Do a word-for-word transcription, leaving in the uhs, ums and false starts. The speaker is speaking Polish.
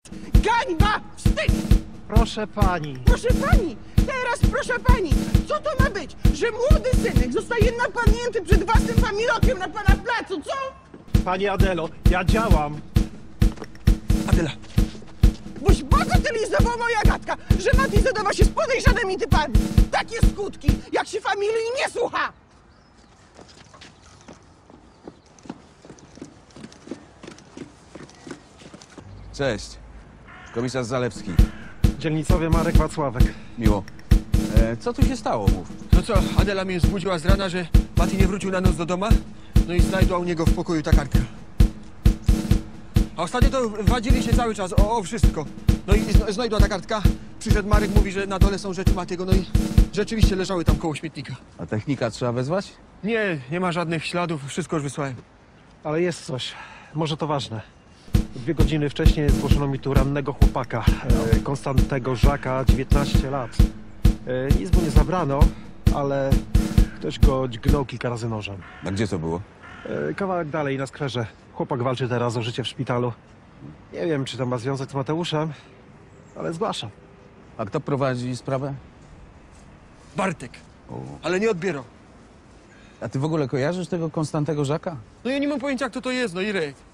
Gańba! Wstyd! Proszę pani. Proszę pani, teraz proszę pani, co to ma być? Że młody synek zostaje napadnięty przed własnym familokiem na pana placu, co? Pani Adelo, ja działam. Adela, boś bagatelizował moja gadka, że Mati zadawa się z podejrzanymi typami. Takie skutki, jak się familii nie słucha. Cześć. Komisarz Zalewski. Dzielnicowy Marek Wacławek. Miło. E, co tu się stało, mów? No co, Adela mnie zbudziła z rana, że Mati nie wrócił na noc do domu, no i znajdła u niego w pokoju ta kartka. A ostatnio to wadzili się cały czas o, o wszystko. No i zna, znajdła ta kartka, przyszedł Marek, mówi, że na dole są rzeczy Matiego, no i rzeczywiście leżały tam koło śmietnika. A technika trzeba wezwać? Nie, nie ma żadnych śladów, wszystko już wysłałem. Ale jest coś. Może to ważne. Dwie godziny wcześniej zgłoszono mi tu rannego chłopaka, e, Konstantego Żaka, dziewiętnaście lat. E, nic mu nie zabrano, ale ktoś go dźgnął kilka razy nożem. A gdzie to było? E, kawałek dalej, na skwerze. Chłopak walczy teraz o życie w szpitalu. Nie wiem, czy to ma związek z Mateuszem, ale zgłaszam. A kto prowadzi sprawę? Bartek, O. ale nie odbierał. A ty w ogóle kojarzysz tego Konstantego Żaka? No ja nie mam pojęcia, kto to jest, no Irek.